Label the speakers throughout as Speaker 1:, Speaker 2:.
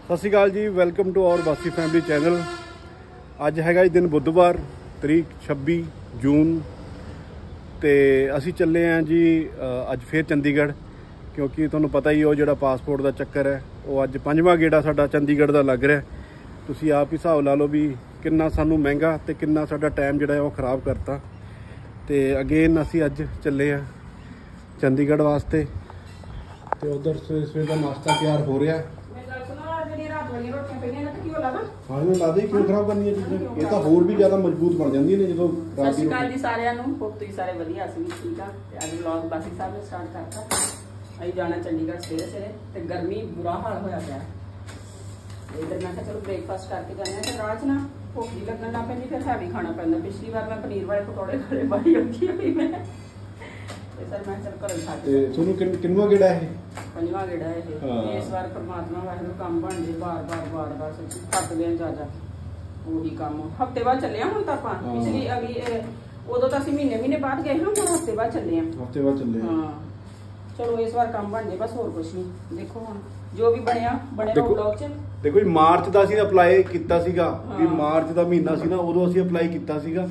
Speaker 1: सत Sri Akal ji, welcome to our Bassi family channel. अज हैगा दिन बुधवार तरीक 26 जून तो असी चले हैं जी अज फिर चंडीगढ़, क्योंकि तुहानूं पता ही वो जो पासपोर्ट का चक्कर है वो अज 5वां गेड़ा साडा चंडीगढ़ का लग रहा है। तुसीं आप ही हिसाब ला लो भी किन्ना सानूं महंगा तो किन्ना साडा टाइम जिहड़ा वो खराब करता। तो अगेन असी अज चले हैं चंडीगढ़ वास्ते। तो उधर सवेर का नाश्ता तैयार हो रहा है। हाँ ला दे, क्यों खराब करनी है चीज़ें, ये तो होर भी ज़्यादा मजबूत बन जाती ने जो रात।
Speaker 2: सत श्री अकाल जी सारिਆਂ ਨੂੰ, होप तुसीं सारे वधिया सी ठीक आ। ते अज व्लॉग बासी साहब ने स्टार्ट करता। असीं जाना चंडीगढ़ सवेरे सवेरे ते गर्मी बुरा हाल होया पिया। इधर मैं कहा चलो ब्रेकफास्ट करके जाने ते राह च ना भुख जी लगन लग पैंदी, फिर हैवी खाना पैंदा। पिछली बार मैं पनीर वाले पकौड़े खाने बड़ी औखी हुई मैं ते सर मैं चल घरों खा के।
Speaker 1: ਤੁਹਾਨੂੰ ਕਿੰਨਵਾਂ ਗੇੜਾ ਹੈ?
Speaker 2: 5वां गेड़ा है ये। इस बार परमात्मा वाहिगुरू काम बन जे, बार सच्ची थक गए जा ਉਹੀ ਕੰਮ। ਹਫਤੇ ਬਾਅਦ ਚੱਲੇ ਆ ਹੁਣ ਤਾਂ ਆਪਾਂ। ਪਿਛਲੀ ਅਗਲੀ ਉਦੋਂ ਤਾਂ ਅਸੀਂ ਮਹੀਨੇ ਬਾਅਦ ਗਏ ਹਾਂ, ਹੁਣ ਹਫਤੇ ਬਾਅਦ ਚੱਲੇ ਆ।
Speaker 1: ਹਫਤੇ ਬਾਅਦ ਚੱਲੇ ਹਾਂ
Speaker 2: ਚਲੋ ਇਸ ਵਾਰ ਕੰਮ ਬਣ ਜੇ ਬਸ, ਹੋਰ ਕੁਝ ਨਹੀਂ। ਦੇਖੋ ਹੁਣ ਜੋ ਵੀ ਬਣਿਆ ਵਲੌਗ ਚ।
Speaker 1: ਦੇਖੋ ਜੀ ਮਾਰਚ ਦਾ ਅਸੀਂ ਅਪਲਾਈ ਕੀਤਾ ਸੀਗਾ ਵੀ ਮਾਰਚ ਦਾ ਮਹੀਨਾ ਸੀ ਨਾ, ਉਦੋਂ ਅਸੀਂ ਅਪਲਾਈ ਕੀਤਾ ਸੀਗਾ।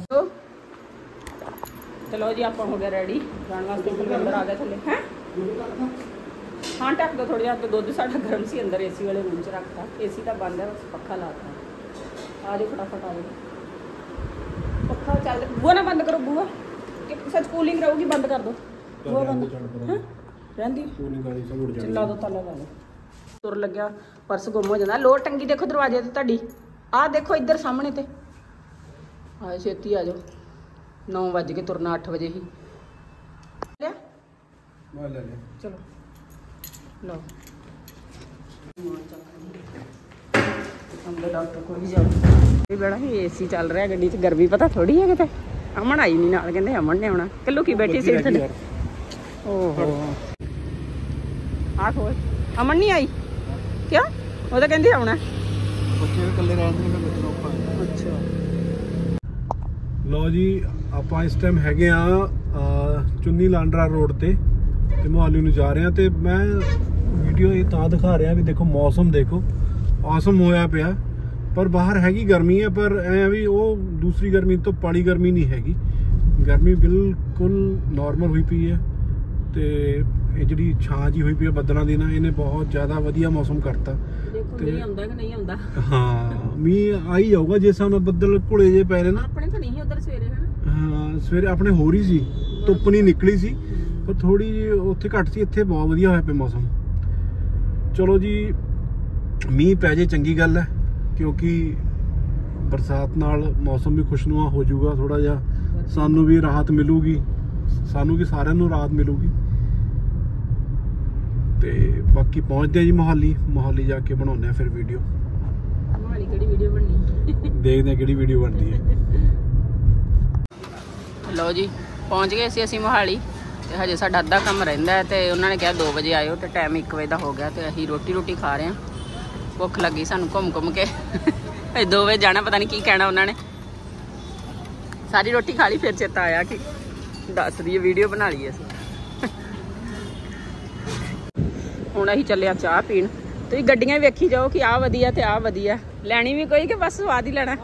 Speaker 2: ਚਲੋ ਜੀ ਆਪਾਂ ਹੋ ਗਏ ਰੈਡੀ ਜਾਣ ਵਾਸਤੇ। ਕੁਲਵਿੰਦਰ ਆ ਗਿਆ ਥੱਲੇ ਹੈ। हाँ ढक दो थोड़ी। तो दुध साढ़ा गर्म सी, अंदर एसी वाले रूम च रखता। एसी तो बंद है, बस पक्खा लाता। आ जाओ फटाफट आ जाओ। पक्खा चल, बुआ ना बंद करो। बुआ सच कूलिंग रहूगी, बंद कर दो। बुआ बंद रहंदी, चिल्ला दो, ताला ला दो। तुर लग्या पर्स गुम हो जाता। लोर टंगी देखो दरवाजे ते तुहाडी, आ देखो इधर सामने ते। आ छेती आ जाओ, 9 बज के तुरना 8 बजे ही लिया। चलो लो डॉक्टर को भी जाओ। बड़ा ही एसी चल रहा है गड्डी च, गर्मी पता थोड़ी है किते। अमन आई नहीं नाल, कहंदे अमन ने आना। कल्लू की बैठी सीट थले। ओहो आ खोल, अमन नहीं आई क्या? वो तो कहंदी आना
Speaker 1: बच्चे कल्ले रहंदे ने, बच्चे औखा। अच्छा लो जी, ਆਪਾਂ ਇਸ ਟਾਈਮ ਹੈਗੇ ਆ ਚੁੰਨੀ ਲਾਂਡਰਾ ਰੋਡ ਤੇ मोहाली ਨੂੰ ਜਾ ਰਹੇ ਆ। ਤੇ ਮੈਂ ਵੀਡੀਓ ਇਹ ਤਾਂ ਦਿਖਾ ਰਿਹਾ ਵੀ ਦੇਖੋ ਮੌਸਮ ਦੇਖੋ ਔਸਮ ਹੋਇਆ ਪਿਆ, ਪਰ ਬਾਹਰ ਹੈਗੀ ਗਰਮੀ ਹੈ। ਪਰ ਐ ਵੀ ਉਹ ਦੂਸਰੀ ਗਰਮੀ ਤੋਂ ਪਾਲੀ ਗਰਮੀ ਨਹੀਂ ਹੈਗੀ, ਗਰਮੀ ਬਿਲਕੁਲ ਨਾਰਮਲ ਹੋਈ ਪਈ ਹੈ। ਤੇ ਇਹ ਜਿਹੜੀ ਛਾਂ ਜੀ ਹੋਈ ਪਈ ਹੈ ਬੱਦਲਾਂ ਦੀ ਨਾ, ਇਹਨੇ ਬਹੁਤ ਜ਼ਿਆਦਾ ਵਧੀਆ ਮੌਸਮ ਕਰਤਾ।
Speaker 2: ਦੇਖੋ ਮੀਂਹ ਆਉਂਦਾ ਕਿ ਨਹੀਂ ਆਉਂਦਾ।
Speaker 1: ਹਾਂ ਮੀਂਹ ਆ ਹੀ ਜਾਊਗਾ ਜੇ ਸਾਨੂੰ ਬੱਦਲ ਘੁਲੇ ਜੇ ਪੈ ਰਹੇ ਨਾ।
Speaker 2: ਆਪਣੇ ਤਾਂ ਨਹੀਂ ਉਧਰ ਸਵੇਰੇ ਹੈ ਨਾ।
Speaker 1: ਹਾਂ ਸਵੇਰੇ ਆਪਣੇ ਹੋ ਰਹੀ ਸੀ, ਧੁੱਪ ਨਹੀਂ ਨਿਕਲੀ ਸੀ, ਪਰ ਥੋੜੀ ਜਿਹੀ ਉੱਥੇ ਘੱਟ ਸੀ। ਇੱਥੇ ਬਹੁਤ ਵਧੀਆ ਹੋਇਆ ਪਿਆ ਮੌਸਮ। ਚਲੋ ਜੀ ਮੀਂਹ ਪੈ ਜੇ ਚੰਗੀ ਗੱਲ ਹੈ, ਕਿਉਂਕਿ ਬਰਸਾਤ ਨਾਲ ਮੌਸਮ ਵੀ ਖੁਸ਼ਨੁਮਾ ਹੋ ਜਾਊਗਾ ਥੋੜਾ ਜਿਹਾ। ਸਾਨੂੰ ਵੀ ਰਾਹਤ ਮਿਲੂਗੀ, ਸਾਨੂੰ ਵੀ ਸਾਰਿਆਂ ਨੂੰ ਰਾਹਤ ਮਿਲੂਗੀ। ਤੇ ਬਾਕੀ ਪਹੁੰਚਦੇ ਆ ਜੀ ਮੋਹਾਲੀ ਜਾ ਕੇ ਬਣਾਉਂਦੇ ਆ ਫਿਰ ਵੀਡੀਓ।
Speaker 2: ਮੋਹਾਲੀ ਕਿਹੜੀ ਵੀਡੀਓ ਬਣਨੀ,
Speaker 1: ਦੇਖਦੇ ਆ ਕਿਹੜੀ ਵੀਡੀਓ ਬਣਦੀ ਹੈ।
Speaker 2: ਲਓ ਜੀ ਪਹੁੰਚ ਗਏ ਸੀ ਅਸੀਂ ਮੋਹਾਲੀ। ਤੇ ਹਜੇ ਸਾਡਾ ਅੱਧਾ ਕੰਮ ਰਹਿੰਦਾ ਹੈ। ਤੇ ਉਹਨਾਂ ਨੇ ਕਿਹਾ 2 ਵਜੇ ਆਇਓ, ਤੇ ਟਾਈਮ 1 ਵਜੇ ਦਾ ਹੋ ਗਿਆ। ਤੇ ਅਸੀਂ ਰੋਟੀ ਖਾ ਰਹੇ ਹਾਂ। ਭੁੱਖ ਲੱਗੀ ਸਾਨੂੰ ਘੁੰਮ ਕੇ। ਅਜੇ 2 ਵਜੇ ਜਾਣਾ, ਪਤਾ ਨਹੀਂ ਕੀ ਕਹਿਣਾ ਉਹਨਾਂ ਨੇ। ਸਾਰੀ ਰੋਟੀ ਖਾ ਲਈ, ਫਿਰ ਚੇਤਾ ਆਇਆ ਕਿ ਦੱਸ ਦਈਏ, ਵੀਡੀਓ ਬਣਾ ਲਈ ਅਸੀਂ। ਹੁਣ ਅਸੀਂ ਚੱਲੇ ਆ ਚਾਹ ਪੀਣ। ਤੁਸੀਂ ਗੱਡੀਆਂ ਵੇਖੀ ਜਾਓ ਕਿ ਆਹ ਵਧੀਆ ਤੇ ਆਹ ਵਧੀਆ। ਲੈਣੀ ਵੀ ਕੋਈ ਕਿ ਬਸ ਸਵਾਦ ਹੀ ਲੈਣਾ।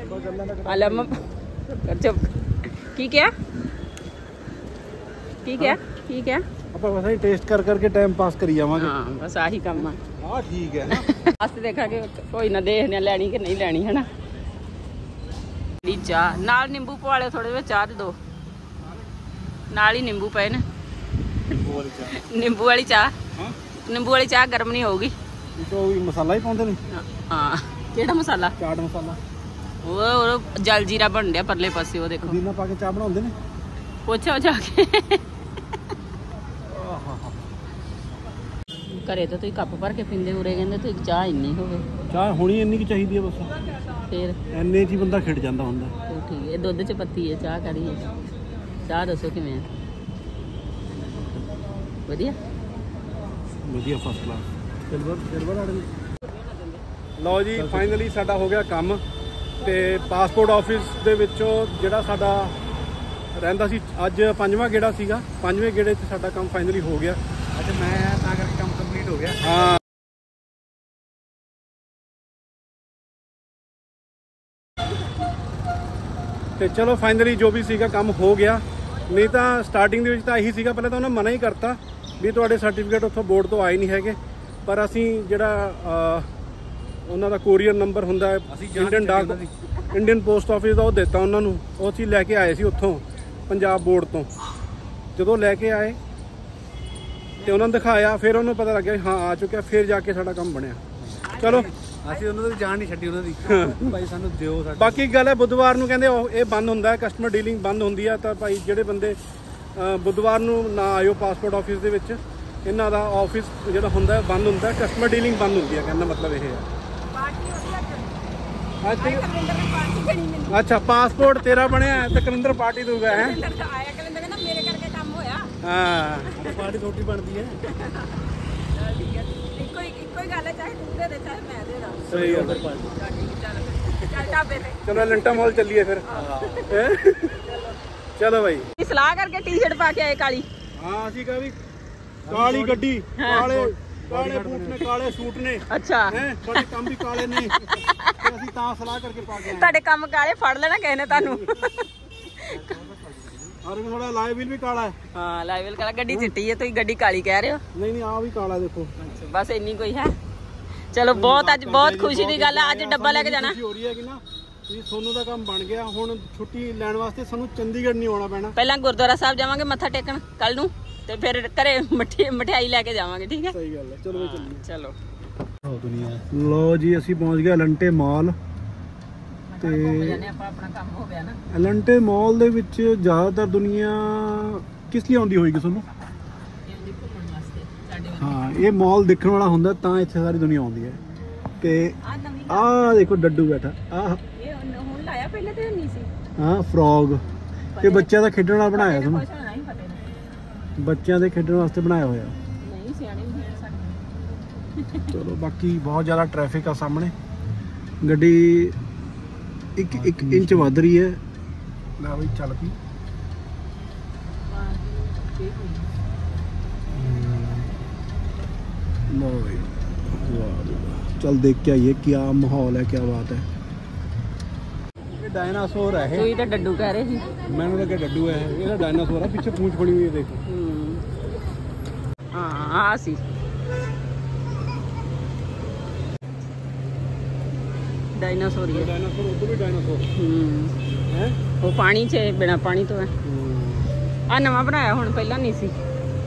Speaker 2: ਚੁੱਪ ਕੀ ਕਿਹਾ
Speaker 1: ਆਪਾਂ ਬਸ ਹੀ ਟੇਸਟ ਕਰ ਟਾਈਮ ਪਾਸ ਕਰੀ ਜਾਵਾਂਗੇ।
Speaker 2: ਹਾਂ ਬਸ ਆਹੀ ਕੰਮ ਆ।
Speaker 1: ਹਾਂ ਠੀਕ ਹੈ।
Speaker 2: ਅਸੀਂ ਦੇਖਾਂਗੇ ਕੋਈ ਨਾ, ਦੇਖਦੇ ਆ ਲੈਣੀ ਕਿ ਨਹੀਂ ਲੈਣੀ, ਹੈਨਾ। ਚਾਹ ਨਾਲ ਨਿੰਬੂ ਪਵਾ ਲਿਓ ਥੋੜੇ ਵਿੱਚ, ਚਾਹ ਦੇ ਦੋ ਨਾਲ ਹੀ ਨਿੰਬੂ ਪਏ ਨੇ। ਨਿੰਬੂ ਵਾਲੀ ਚਾਹ ਗਰਮ ਨਹੀਂ ਹੋਊਗੀ।
Speaker 1: ਮਸਾਲਾ ਹੀ ਪਾਉਂਦੇ ਨੇ।
Speaker 2: ਹਾਂ ਕਿਹੜਾ ਮਸਾਲਾ?
Speaker 1: ਚਾਟ ਮਸਾਲਾ।
Speaker 2: ਉਹ ਜਲ ਜੀਰਾ ਬਣ ਰਿਹਾ ਪਰਲੇ ਪਾਸੇ, ਉਹ ਦੇਖੋ।
Speaker 1: ਪੁਦੀਨਾ ਪਾ ਕੇ ਚਾਹ ਬਣਾਉਂਦੇ ਨੇ।
Speaker 2: ਪੁੱਛੋ ਜਾ ਕੇ। ਘਰੇ ਤਾਂ ਤੁਸੀਂ ਕੱਪ ਭਰ ਕੇ ਪੀਂਦੇ, ਉਰੇ ਕਹਿੰਦੇ ਤੁਸੀਂ ਚਾਹ ਇੰਨੀ ਹੋਵੇ।
Speaker 1: ਚਾਹ ਹੋਣੀ ਇੰਨੀ ਕੀ ਚਾਹੀਦੀ ਹੈ ਬਸ, ਫਿਰ
Speaker 2: ਇੰਨੇ 'ਚ
Speaker 1: ਹੀ ਬੰਦਾ ਖਿੜ ਜਾਂਦਾ ਹੁੰਦਾ।
Speaker 2: ਠੀਕ ਹੈ, ਦੁੱਧ 'ਚ ਪੱਤੀ ਹੈ, ਚਾਹ ਕਰੀ ਹੈ। ਚਾਹ ਦੱਸੋ ਕਿਵੇਂ ਹੈ? ਵਧੀਆ
Speaker 1: ਫਸਟ ਕਲਾਸ। ਲਓ ਜੀ ਫਾਈਨਲੀ ਸਾਡਾ ਹੋ ਗਿਆ ਕੰਮ। ਤੇ ਪਾਸਪੋਰਟ ਆਫਿਸ ਦੇ ਵਿੱਚੋਂ ਜਿਹੜਾ ਸਾਡਾ ਰਹਿੰਦਾ ਸੀ, ਅੱਜ 5ਵਾਂ ਗੇੜਾ ਸੀਗਾ। 5ਵੇਂ ਗੇੜੇ 'ਚ ਸਾਡਾ ਕੰਮ ਫਾਈਨਲੀ ਹੋ ਗਿਆ। ਅੱਜ ਮੈਂ ਤਾਂ ਕਰਕੇ ਕੰਮ ਕੰਪਲੀਟ ਹੋ ਗਿਆ। ਹਾਂ। ਤੇ ਚਲੋ ਫਾਈਨਲੀ ਜੋ ਵੀ ਸੀਗਾ ਕੰਮ ਹੋ ਗਿਆ। ਨਹੀਂ ਤਾਂ ਸਟਾਰਟਿੰਗ ਦੇ ਵਿੱਚ ਤਾਂ ਇਹੀ ਸੀਗਾ, ਪਹਿਲਾਂ ਤਾਂ ਉਹਨਾਂ ਮਨਾ ਹੀ ਕਰਤਾ ਵੀ ਤੁਹਾਡੇ ਸਰਟੀਫਿਕੇਟ ਉੱਥੋਂ ਬੋਰਡ ਤੋਂ ਆਏ ਨਹੀਂ ਹੈਗੇ। ਪਰ ਅਸੀਂ ਜਿਹੜਾ ਉਹਨਾਂ ਦਾ ਕੋਰੀਅਰ ਨੰਬਰ ਹੁੰਦਾ ਹੈ ਇੰਡੀਅਨ ਪੋਸਟ ਆਫਿਸ ਦਾ, ਉਹ ਦਿੱਤਾ ਉਹਨਾਂ ਨੂੰ। ਉਹ ਅਸੀਂ ਲੈ ਕੇ ਆਏ ਸੀ ਉੱਥੋਂ ਪੰਜਾਬ ਬੋਰਡ ਤੋਂ। ਜਦੋਂ ਲੈ ਕੇ ਆਏ ਤੇ ਉਹਨਾਂ ਨੂੰ ਦਿਖਾਇਆ, ਫਿਰ ਉਹਨੂੰ ਪਤਾ ਲੱਗਿਆ ਹਾਂ ਆ ਚੁੱਕਿਆ, ਫਿਰ ਜਾ ਕੇ ਸਾਡਾ ਕੰਮ ਬਣਿਆ। ਚਲੋ
Speaker 3: ਅਸੀਂ ਉਹਨਾਂ ਦੀ ਜਾਨ ਨਹੀਂ ਛੱਡੀ ਉਹਨਾਂ ਦੀ, ਭਾਈ ਸਾਨੂੰ ਦਿਓ।
Speaker 1: ਬਾਕੀ ਗੱਲ ਹੈ ਬੁੱਧਵਾਰ ਨੂੰ ਕਹਿੰਦੇ ਇਹ ਬੰਦ ਹੁੰਦਾ ਹੈ, ਕਸਟਮਰ ਡੀਲਿੰਗ ਬੰਦ ਹੁੰਦੀ ਹੈ। ਤਾਂ ਭਾਈ ਜਿਹੜੇ ਬੰਦੇ ਬੁੱਧਵਾਰ ਨੂੰ ਨਾ ਆਇਓ ਪਾਸਪੋਰਟ ਆਫਿਸ ਦੇ ਵਿੱਚ, ਇਹਨਾਂ ਦਾ ਆਫਿਸ ਜਿਹੜਾ ਹੁੰਦਾ ਬੰਦ ਹੁੰਦਾ, ਕਸਟਮਰ ਡੀਲਿੰਗ ਬੰਦ ਹੁੰਦੀ ਹੈ। ਕਹਿੰਦਾ ਮਤਲਬ ਇਹ ਹੈ। ਅੱਛਾ ਪਾਸਪੋਰਟ ਤੇਰਾ ਬਣਿਆ ਤੇ ਕਲਿੰਦਰ ਪਾਰਟੀ ਦੂਗਾ ਹੈ। ਹਾਂ
Speaker 3: ਪਾਰਟੀ ਛੋਟੀ ਬਣਦੀ ਹੈ।
Speaker 1: ਸਹੀ ਗੱਲ। ਚਲੋ ਲੰਟਾ ਮਾਲ ਚੱਲੀਏ ਫਿਰ। ਚਲੋ ਭਾਈ
Speaker 2: ਸਲਾਹ ਕਰਕੇ ਟੀ-ਸ਼ਰਟ ਪਾ ਕੇ ਆਏ ਕਾਲੀ।
Speaker 1: ਹਾਂ ਅਸੀਂ ਕਹਾਂ ਵੀ ਕਾਲੀ ਗੱਡੀ, ਕਾਲੇ ਬੂਟ ਨੇ, ਕਾਲੇ ਸੂਟ ਨੇ।
Speaker 2: ਅੱਛਾ
Speaker 1: ਸਾਡੇ ਕੰਮ ਵੀ ਕਾਲੇ ਨੇ, ਅਸੀਂ ਤਾਂ ਸਲਾਹ ਕਰਕੇ ਪਾ ਕੇ ਆਏ।
Speaker 2: ਤੁਹਾਡੇ ਕੰਮ ਕਾਲੇ ਫੜ ਲੈਣਾ ਕਿਸੇ ਨੇ ਤੁਹਾਨੂੰ।
Speaker 1: ਔਰ ਥੋੜਾ ਲਾਈਵ ਵੀਲ ਵੀ ਕਾਲਾ ਹੈ।
Speaker 2: ਹਾਂ ਲਾਈਵ ਵੀਲ ਕਾਲਾ, ਗੱਡੀ ਚਿੱਟੀ ਹੈ, ਤੁਸੀਂ ਗੱਡੀ ਕਾਲੀ ਕਹਿ ਰਹੇ ਹੋ।
Speaker 1: ਨਹੀਂ ਆ ਵੀ ਕਾਲਾ ਦੇਖੋ।
Speaker 2: ਬਸ ਇੰਨੀ ਕੋਈ ਹੈ। ਚਲੋ ਬਹੁਤ ਅੱਜ ਬਹੁਤ ਖੁਸ਼ੀ ਦੀ ਗੱਲ ਹੈ। ਅੱਜ ਡੱਬਾ ਲੈ ਕੇ ਜਾਣਾ
Speaker 1: ਹੋ ਰਹੀ ਹੈ ਕਿ ਨਾ ਜੀ, ਸੋਨੂੰ ਦਾ ਕੰਮ ਬਣ ਗਿਆ। ਹੁਣ ਛੁੱਟੀ ਲੈਣ ਵਾਸਤੇ ਸਾਨੂੰ ਚੰਡੀਗੜ੍ਹ ਨਹੀਂ ਆਉਣਾ ਪੈਣਾ।
Speaker 2: ਪਹਿਲਾਂ ਗੁਰਦੁਆਰਾ ਸਾਹਿਬ ਜਾਵਾਂਗੇ ਮੱਥਾ ਟੇਕਣ ਕੱਲ ਨੂੰ, ਤੇ ਫਿਰ ਘਰੇ ਮਠਿਆਈ ਲੈ ਕੇ ਜਾਵਾਂਗੇ। ਠੀਕ ਹੈ
Speaker 1: ਸਹੀ ਗੱਲ ਹੈ। ਚਲੋ ਚੱਲੀਏ।
Speaker 2: ਚਲੋ
Speaker 1: ਲੋ ਜੀ ਅਸੀਂ ਪਹੁੰਚ ਗਏ ਐਲੰਟੇ ਮਾਲ। ਤੇ
Speaker 2: ਆਪਣਾ ਕੰਮ ਹੋ ਗਿਆ ਨਾ।
Speaker 1: ਐਲੰਟੇ ਮਾਲ ਦੇ ਵਿੱਚ ਜ਼ਿਆਦਾਤਰ ਦੁਨੀਆ ਕਿਸ ਲਈ ਆਉਂਦੀ ਹੋਏਗੀ ਤੁਹਾਨੂੰ? ਹਾਂ ਇਹ ਮਾਲ ਦੇਖਣ ਵਾਲਾ ਹੁੰਦਾ ਤਾਂ ਇੱਥੇ ਸਾਰੀ ਦੁਨੀਆ ਆਉਂਦੀ ਹੈ। ਤੇ ਆਹ ਦੇਖੋ ਡੱਡੂ ਬੈਠਾ। ਆਹ
Speaker 2: ਇਹ ਹੁਣ ਲਾਇਆ, ਪਹਿਲੇ ਤੇ ਨਹੀਂ ਸੀ।
Speaker 1: ਹਾਂ ਫਰੋਗ, ਇਹ ਬੱਚਿਆਂ ਦਾ ਖੇਡਣ ਵਾਲਾ ਬਣਾਇਆ ਤੁਹਾਨੂੰ, ਬੱਚਿਆਂ ਦੇ ਖੇਡਣ ਵਾਸਤੇ ਬਣਾਇਆ ਹੋਇਆ।
Speaker 2: ਨਹੀਂ ਸਿਆਣੇ ਵੀ ਖੇਡ ਸਕਦੇ।
Speaker 1: ਚਲੋ ਬਾਕੀ ਬਹੁਤ ਜ਼ਿਆਦਾ ਟ੍ਰੈਫਿਕ ਆ ਸਾਹਮਣੇ। ਗੱਡੀ 1 ਇੰਚ ਵੱਧ ਰਹੀ ਹੈ। ਲੈ ਬਈ ਚੱਲ ਪਈ। चल देख के आइए क्या माहौल है, क्या बात है। ये डायनासोर है।
Speaker 2: तू तो डड्डू कह रहे थे।
Speaker 1: मैंने लगा डड्डू है, ये डायनासोर है। पीछे पूंछ पड़ी हुई है देखो।
Speaker 2: हाँ सी डायनासोर ही है।
Speaker 1: डायनासोर उधर भी डायनासोर है।
Speaker 2: वो पानी च बिना पानी तो है। आ नवा बनाया हुण, पहला नहीं सी।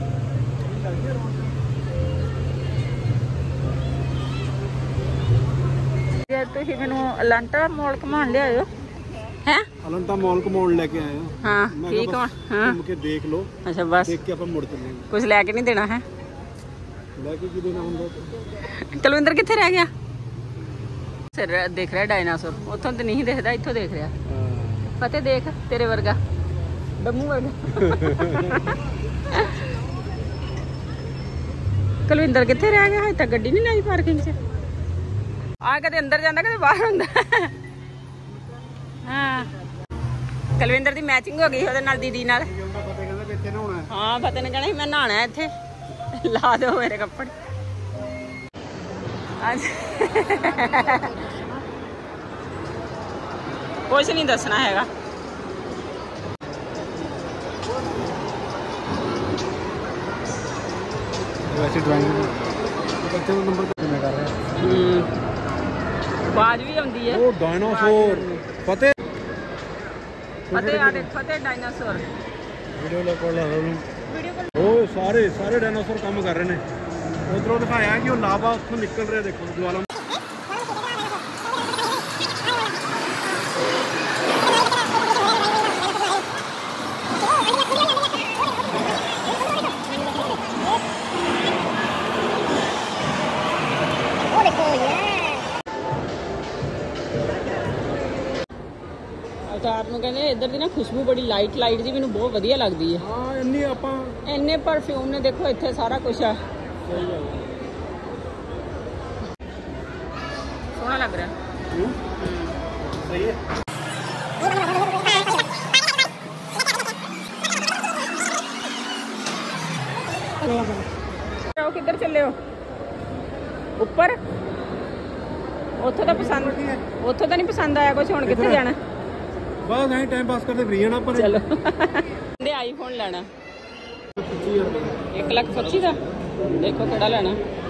Speaker 2: ਤੁਸੀਂ ਮੈਨੂੰ ਅਲੰਟਾ ਮਾਲ ਘੁਮਾਉਣ ਲਿਆਇਓ ਹੈ।
Speaker 1: ਅਲੰਟਾ ਮਾਲ ਘੁਮਾਉਣ ਲੈ ਕੇ ਆਏ ਹੋ।
Speaker 2: ਹਾਂ ਠੀਕ ਆ। ਹਾਂ
Speaker 1: ਘੁੰਮ ਕੇ ਦੇਖ ਲਓ।
Speaker 2: ਅੱਛਾ ਬਸ
Speaker 1: ਦੇਖ ਕੇ ਆਪਾਂ ਮੁੜ ਚੱਲਾਂਗੇ।
Speaker 2: ਕੁਝ ਲੈ ਕੇ ਨਹੀਂ ਦੇਣਾ ਹੈ।
Speaker 1: ਲੈ ਕੇ ਕੀ ਦੇਣਾ ਹੁੰਦਾ?
Speaker 2: ਕੁਲਵਿੰਦਰ ਕਿੱਥੇ ਰਹਿ ਗਿਆ? ਸਿਰ ਦੇਖ ਰਿਹਾ ਡਾਇਨਾਸੌਰ। ਉੱਥੋਂ ਤੇ ਨਹੀਂ ਦਿਖਦਾ, ਇੱਥੋਂ ਦੇਖ ਰਿਹਾ। ਫਤਿਹ ਦੇਖ ਤੇਰੇ ਵਰਗਾ, ਡੰਮੂ ਵਰਗਾ। ਕੁਲਵਿੰਦਰ ਕਿੱਥੇ ਰਹਿ ਗਿਆ? ਹਜੇ ਤੱਕ ਗੱਡੀ ਨਹੀਂ ਲਾਈ ਪਾਰਕਿੰਗ 'ਚ। ਆ ਕਦੇ ਅੰਦਰ ਜਾਂਦਾ, ਕਦੇ ਬਾਹਰ ਹੁੰਦਾ। ਹਾਂ ਕੁਲਵਿੰਦਰ ਦੀ ਮੈਚਿੰਗ ਹੋ ਗਈ ਉਹਦੇ ਨਾਲ, ਦੀਦੀ ਨਾਲ। ਹਾਂ ਫਤਿਹ ਨੇ ਕਹਿਣਾ ਸੀ ਮੈਂ ਨਹਾਉਣਾ ਇੱਥੇ, ਲਾ ਦਿਓ ਮੇਰੇ ਕੱਪੜੇ। ਕੁਛ ਨਹੀਂ ਦੱਸਣਾ ਹੈਗਾ।
Speaker 1: ਵੈਸੇ ਡਰਾਇੰਗ ਬੱਚੇ ਦਾ ਨੰਬਰ ਕਿੰਨਾ ਕਰ ਰਿਹਾ?
Speaker 2: ਆਵਾਜ਼ ਵੀ ਆਉਂਦੀ ਹੈ।
Speaker 1: ਉਹ ਡਾਇਨਾਸੌਰ। ਫਤਿਹ
Speaker 2: ਫਤਿਹ ਆ ਦੇਖ, ਫਤਿਹ ਡਾਇਨਾਸੌਰ।
Speaker 1: ਵੀਡੀਓ ਲਾ ਉਹਨੂੰ। ਉਹ ਸਾਰੇ ਡਾਇਨਾਸੌਰ ਕੰਮ ਕਰ ਰਹੇ ਨੇ। ਉਧਰੋਂ ਦਿਖਾਇਆ ਕਿ ਉਹ ਲਾਵਾ ਉੱਥੋਂ ਨਿਕਲ ਰਿਹਾ, ਦੇਖੋ ਜਵਾਲਾ।
Speaker 2: ਅਚਾਰ ਨੂੰ ਕਹਿੰਦੇ ਇੱਧਰ ਦੀ ਨਾ ਖੁਸ਼ਬੂ ਬੜੀ ਲਾਈਟ ਜੀ ਮੈਨੂੰ ਬਹੁਤ ਵਧੀਆ ਲੱਗਦੀ ਹੈ।
Speaker 1: ਹਾਂ ਇੰਨੀ ਆਪਾਂ
Speaker 2: ਇੰਨੇ ਪਰਫਿਊਮ ਨੇ, ਦੇਖੋ ਇੱਥੇ ਸਾਰਾ ਕੁਝ ਆ।
Speaker 1: ਸਹੀ ਗੱਲ ਹੈ।
Speaker 2: ਸੋਹਣਾ ਲੱਗ ਰਿਹਾ।
Speaker 1: ਸਹੀ ਹੈ।
Speaker 2: ਉਹ ਕਿੱਧਰ ਚੱਲੇ ਹੋ? ਉੱਪਰ? ਉੱਥੋਂ ਤਾਂ ਨਹੀਂ ਪਸੰਦ ਆਇਆ ਕੁਝ। ਹੁਣ ਕਿੱਥੇ ਜਾਣਾ?
Speaker 1: बस ऐ टाइम पास करते फ्री जाना पर
Speaker 2: चलो कहते आईफोन लेना 1,25,000 का देखो केड़ा लेना